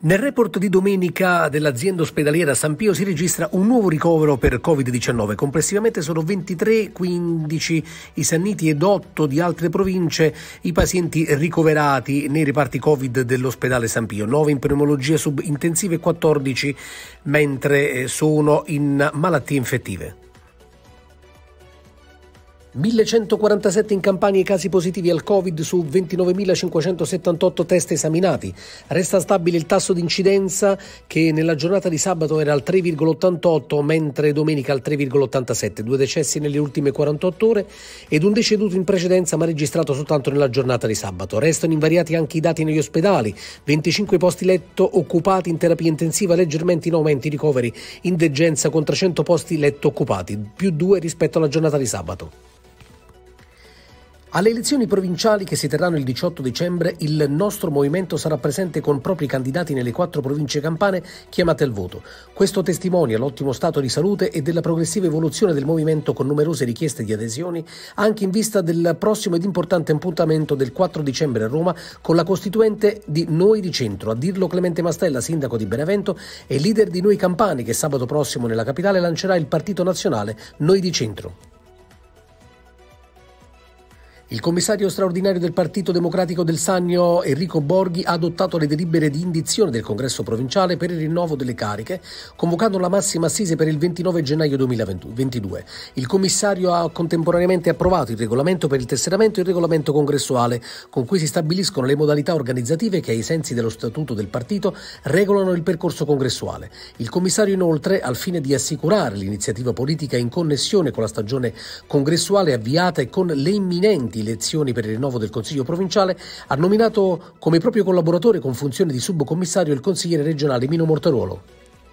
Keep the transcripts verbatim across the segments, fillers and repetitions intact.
Nel report di domenica dell'azienda ospedaliera San Pio si registra un nuovo ricovero per covid diciannove. Complessivamente sono ventitré, quindici i sanniti ed otto di altre province i pazienti ricoverati nei reparti Covid dell'ospedale San Pio, nove in pneumologia subintensiva e quattordici mentre sono in malattie infettive. millecentoquarantasette in Campania i casi positivi al Covid su ventinovemilacinquecentosettantotto test esaminati. Resta stabile il tasso di incidenza che nella giornata di sabato era al tre virgola ottantotto, mentre domenica al tre virgola ottantasette. Due decessi nelle ultime quarantotto ore ed un deceduto in precedenza ma registrato soltanto nella giornata di sabato. Restano invariati anche i dati negli ospedali. venticinque posti letto occupati in terapia intensiva, leggermente in aumento i ricoveri in degenza con trecento posti letto occupati, più due rispetto alla giornata di sabato. Alle elezioni provinciali che si terranno il diciotto dicembre, il nostro movimento sarà presente con propri candidati nelle quattro province campane chiamate al voto. Questo testimonia l'ottimo stato di salute e della progressiva evoluzione del movimento con numerose richieste di adesioni, anche in vista del prossimo ed importante appuntamento del quattro dicembre a Roma con la costituente di Noi di Centro, a dirlo Clemente Mastella, sindaco di Benevento e leader di Noi Campani, che sabato prossimo nella capitale lancerà il partito nazionale Noi di Centro. Il commissario straordinario del Partito Democratico del Sannio, Enrico Borghi, ha adottato le delibere di indizione del Congresso provinciale per il rinnovo delle cariche, convocando la massima assise per il ventinove gennaio duemilaventidue. Il commissario ha contemporaneamente approvato il regolamento per il tesseramento e il regolamento congressuale, con cui si stabiliscono le modalità organizzative che, ai sensi dello statuto del partito, regolano il percorso congressuale. Il commissario, inoltre, al fine di assicurare l'iniziativa politica in connessione con la stagione congressuale avviata e con le imminenti elezioni per il rinnovo del Consiglio provinciale, ha nominato come proprio collaboratore con funzione di subcommissario il consigliere regionale Mino Mortaruolo.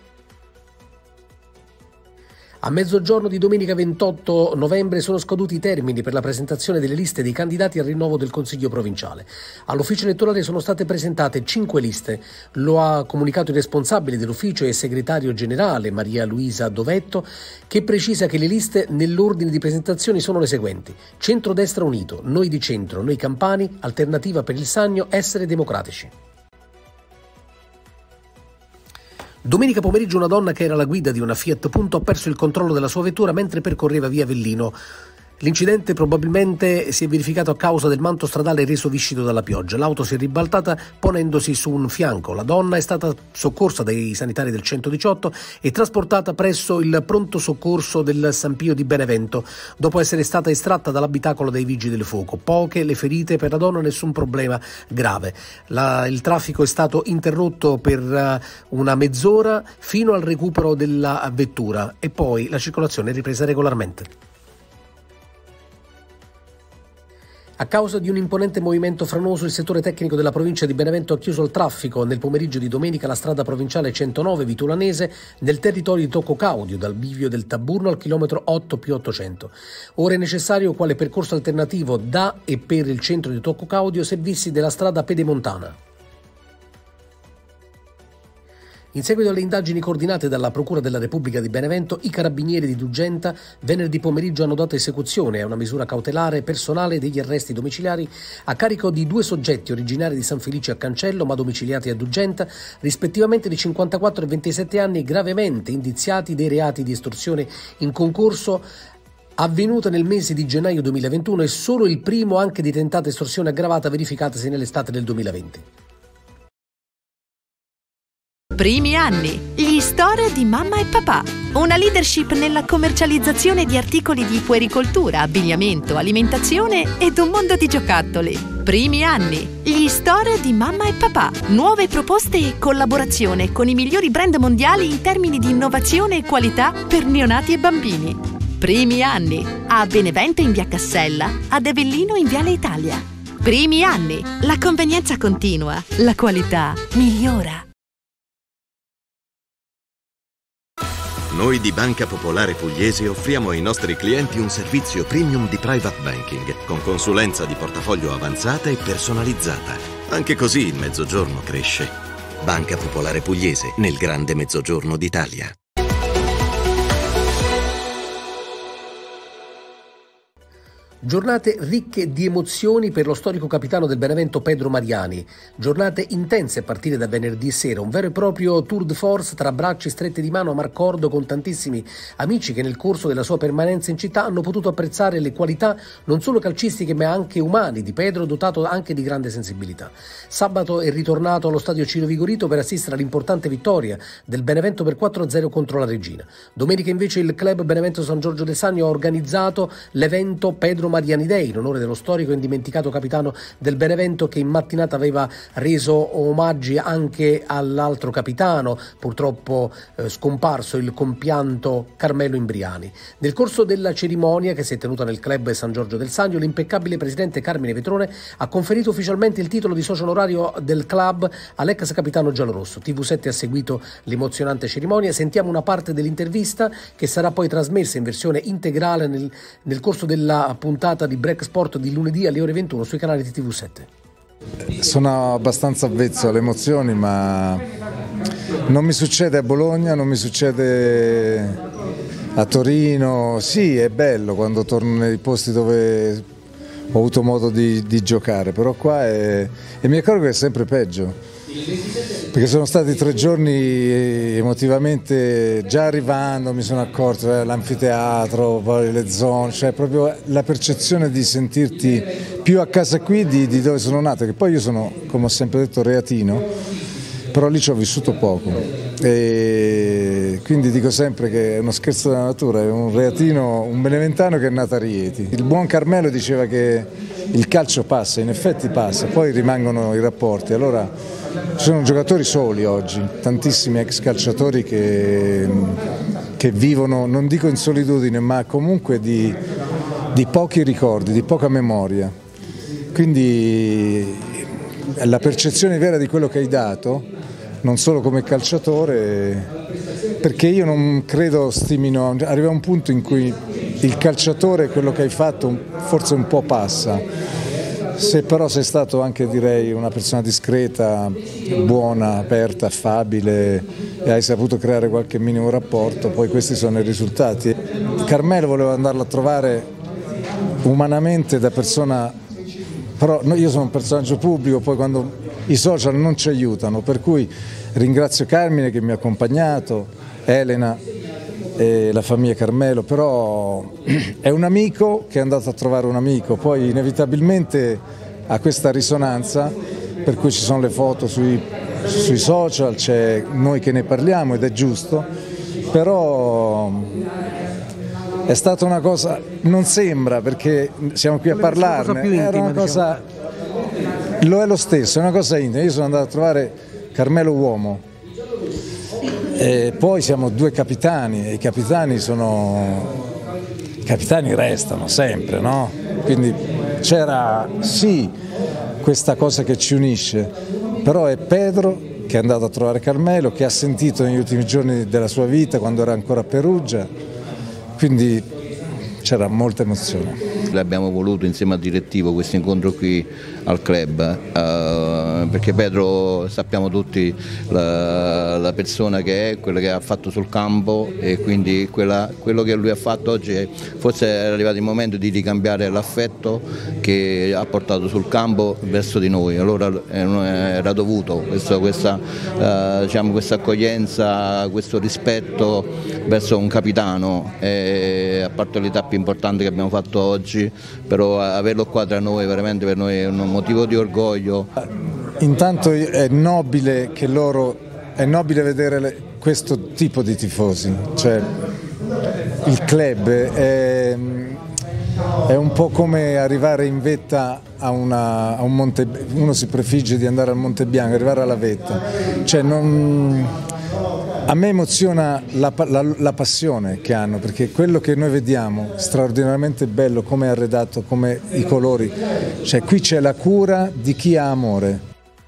A mezzogiorno di domenica ventotto novembre sono scaduti i termini per la presentazione delle liste dei candidati al rinnovo del Consiglio provinciale. All'ufficio elettorale sono state presentate cinque liste. Lo ha comunicato il responsabile dell'ufficio e segretario generale Maria Luisa Dovetto, che precisa che le liste nell'ordine di presentazione sono le seguenti: Centrodestra Unito, Noi di Centro, Noi Campani, Alternativa per il Sannio, Essere Democratici. Domenica pomeriggio una donna che era alla guida di una Fiat Punto ha perso il controllo della sua vettura mentre percorreva via Avellino. L'incidente probabilmente si è verificato a causa del manto stradale reso viscido dalla pioggia. L'auto si è ribaltata ponendosi su un fianco. La donna è stata soccorsa dai sanitari del centodiciotto e trasportata presso il pronto soccorso del San Pio di Benevento, dopo essere stata estratta dall'abitacolo dai vigili del fuoco. Poche le ferite per la donna, nessun problema grave. La, il traffico è stato interrotto per uh, una mezz'ora fino al recupero della vettura e poi la circolazione è ripresa regolarmente. A causa di un imponente movimento franoso, il settore tecnico della provincia di Benevento ha chiuso il traffico nel pomeriggio di domenica la strada provinciale centonove Vitulanese nel territorio di Tocco Caudio, dal bivio del Taburno al chilometro otto più ottocento. Ora è necessario quale percorso alternativo da e per il centro di Tocco Caudio servizi della strada pedemontana. In seguito alle indagini coordinate dalla Procura della Repubblica di Benevento, i carabinieri di Dugenta venerdì pomeriggio hanno dato esecuzione a una misura cautelare personale degli arresti domiciliari a carico di due soggetti originari di San Felice a Cancello ma domiciliati a Dugenta, rispettivamente di cinquantaquattro e ventisette anni, gravemente indiziati dei reati di estorsione in concorso avvenuta nel mese di gennaio duemilaventuno e solo il primo anche di tentata estorsione aggravata verificatasi nell'estate del duemilaventi. Primi anni. Gli store di mamma e papà. Una leadership nella commercializzazione di articoli di puericoltura, abbigliamento, alimentazione ed un mondo di giocattoli. Primi anni. Gli store di mamma e papà. Nuove proposte e collaborazione con i migliori brand mondiali in termini di innovazione e qualità per neonati e bambini. Primi anni. A Benevento in via Cassella, ad Avellino in viale Italia. Primi anni. La convenienza continua. La qualità migliora. Noi di Banca Popolare Pugliese offriamo ai nostri clienti un servizio premium di private banking con consulenza di portafoglio avanzata e personalizzata. Anche così il Mezzogiorno cresce. Banca Popolare Pugliese, nel grande Mezzogiorno d'Italia. Giornate ricche di emozioni per lo storico capitano del Benevento Pedro Mariani. Giornate intense a partire da venerdì sera, un vero e proprio tour de force tra bracci strette di mano a Marcordo con tantissimi amici che nel corso della sua permanenza in città hanno potuto apprezzare le qualità non solo calcistiche ma anche umane di Pedro, dotato anche di grande sensibilità. Sabato è ritornato allo stadio Ciro Vigorito per assistere all'importante vittoria del Benevento per quattro a zero contro la Regina. Domenica invece il club Benevento San Giorgio del Sannio ha organizzato l'evento Pedro Mariani Day in onore dello storico e indimenticato capitano del Benevento, che in mattinata aveva reso omaggi anche all'altro capitano, purtroppo eh, scomparso, il compianto Carmelo Imbriani. Nel corso della cerimonia, che si è tenuta nel club San Giorgio del Sannio, l'impeccabile presidente Carmine Vetrone ha conferito ufficialmente il titolo di socio onorario del club all'ex capitano giallorosso. T V sette ha seguito l'emozionante cerimonia. Sentiamo una parte dell'intervista che sarà poi trasmessa in versione integrale nel, nel corso della puntata di Break Sport di lunedì alle ore ventuno sui canali di T V sette. Sono abbastanza avvezzo alle emozioni, ma non mi succede a Bologna, non mi succede a Torino. Sì, è bello quando torno nei posti dove ho avuto modo di, di giocare, però qua è, e mi accorgo che è sempre peggio. Perché sono stati tre giorni emotivamente, già arrivando mi sono accorto, eh, l'anfiteatro, poi le zone, cioè proprio la percezione di sentirti più a casa qui di, di dove sono nato, che poi io sono, come ho sempre detto, reatino, però lì ci ho vissuto poco e quindi dico sempre che è uno scherzo della natura, è un reatino, un beneventano che è nato a Rieti. Il buon Carmelo diceva che il calcio passa, in effetti passa, poi rimangono i rapporti, allora ci sono giocatori soli oggi, tantissimi ex calciatori che, che vivono, non dico in solitudine, ma comunque di, di pochi ricordi, di poca memoria. Quindi la percezione vera di quello che hai dato, non solo come calciatore, perché io non credo stimino, arriva un punto in cui il calciatore, quello che hai fatto, forse un po' passa. Se però sei stato anche, direi, una persona discreta, buona, aperta, affabile e hai saputo creare qualche minimo rapporto, poi questi sono i risultati. Carmelo voleva andarlo a trovare umanamente da persona, però io sono un personaggio pubblico, poi quando i social non ci aiutano, per cui ringrazio Carmine che mi ha accompagnato, Elena e la famiglia Carmelo, però è un amico che è andato a trovare un amico, poi inevitabilmente ha questa risonanza, per cui ci sono le foto sui, sui social, c'è noi che ne parliamo ed è giusto, però è stata una cosa, non sembra perché siamo qui a parlarne, era una cosa, lo è lo stesso, è una cosa intima. Io sono andato a trovare Carmelo uomo. E poi siamo due capitani e i capitani sono i capitani restano sempre, no? Quindi c'era sì questa cosa che ci unisce, però è Pedro che è andato a trovare Carmelo, che ha sentito negli ultimi giorni della sua vita quando era ancora a Perugia, quindi c'era molta emozione. Abbiamo voluto insieme al direttivo questo incontro qui al club, eh, perché Pedro sappiamo tutti la, la persona che è, quello che ha fatto sul campo e quindi quella, quello che lui ha fatto oggi è, forse è arrivato il momento di ricambiare l'affetto che ha portato sul campo verso di noi, allora era dovuto questo, questa, eh, diciamo, questa accoglienza, questo rispetto verso un capitano, e, a parte le tappe importanti che abbiamo fatto oggi, però averlo qua tra noi veramente per noi è un motivo di orgoglio. Intanto è nobile che loro, è nobile vedere le, questo tipo di tifosi, cioè il club è, è un po' come arrivare in vetta a, una, a un monte, uno si prefigge di andare al Monte Bianco, arrivare alla vetta, cioè non, a me emoziona la, la, la passione che hanno, perché quello che noi vediamo straordinariamente bello, come è arredato, come i colori, cioè qui c'è la cura di chi ha amore.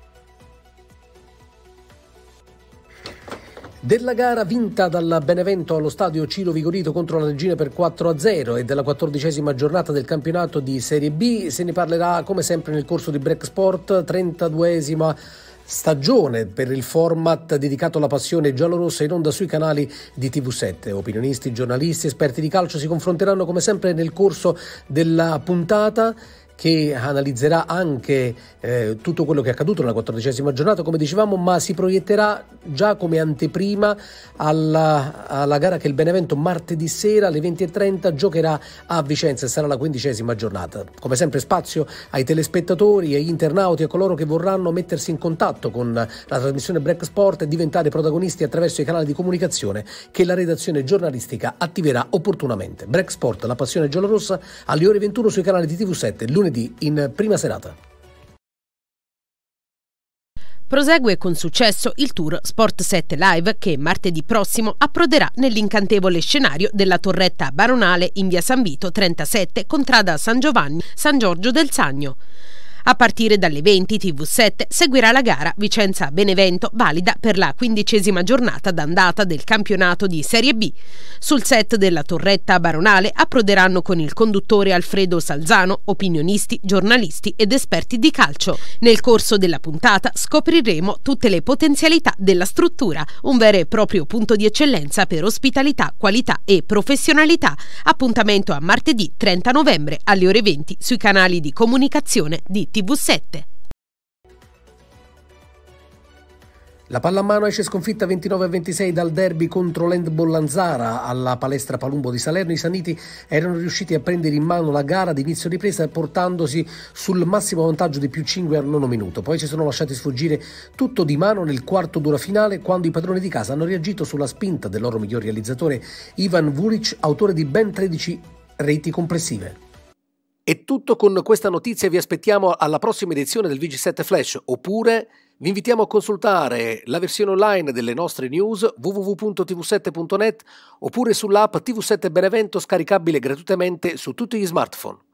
Della gara vinta dal Benevento allo stadio Ciro Vigorito contro la Regina per quattro a zero e della quattordicesima giornata del campionato di Serie B se ne parlerà come sempre nel corso di Break Sport, trentaduesima stagione per il format dedicato alla passione giallorossa in onda sui canali di T V sette. Opinionisti, giornalisti, esperti di calcio si confronteranno come sempre nel corso della puntata, che analizzerà anche eh, tutto quello che è accaduto nella quattordicesima giornata, come dicevamo, ma si proietterà già come anteprima alla, alla gara che il Benevento martedì sera alle venti e trenta giocherà a Vicenza e sarà la quindicesima giornata. Come sempre spazio ai telespettatori, agli internauti, a coloro che vorranno mettersi in contatto con la trasmissione Break Sport e diventare protagonisti attraverso i canali di comunicazione che la redazione giornalistica attiverà opportunamente. Break Sport, la passione giallorossa, alle ore ventuno sui canali di T V sette, lunedì in prima serata. Prosegue con successo il tour Sport sette Live che martedì prossimo approderà nell'incantevole scenario della Torretta Baronale in via San Vito trentasette, contrada San Giovanni, San Giorgio del Sagno. A partire dalle venti T V sette seguirà la gara Vicenza-Benevento, valida per la quindicesima giornata d'andata del campionato di Serie B. Sul set della Torretta Baronale approderanno con il conduttore Alfredo Salzano opinionisti, giornalisti ed esperti di calcio. Nel corso della puntata scopriremo tutte le potenzialità della struttura, un vero e proprio punto di eccellenza per ospitalità, qualità e professionalità. Appuntamento a martedì trenta novembre alle ore venti sui canali di comunicazione di T V sette. La pallamano esce sconfitta ventinove a ventisei dal derby contro l'Handball Lanzara alla palestra Palumbo di Salerno. I Sanniti erano riusciti a prendere in mano la gara ad inizio ripresa portandosi sul massimo vantaggio di più cinque al nono minuto. Poi si sono lasciati sfuggire tutto di mano nel quarto d'ora finale, quando i padroni di casa hanno reagito sulla spinta del loro miglior realizzatore Ivan Vulic, autore di ben tredici reti complessive. È tutto con questa notizia, vi aspettiamo alla prossima edizione del V G sette Flash, oppure vi invitiamo a consultare la versione online delle nostre news w w w punto t v sette punto net oppure sull'app T V sette Benevento, scaricabile gratuitamente su tutti gli smartphone.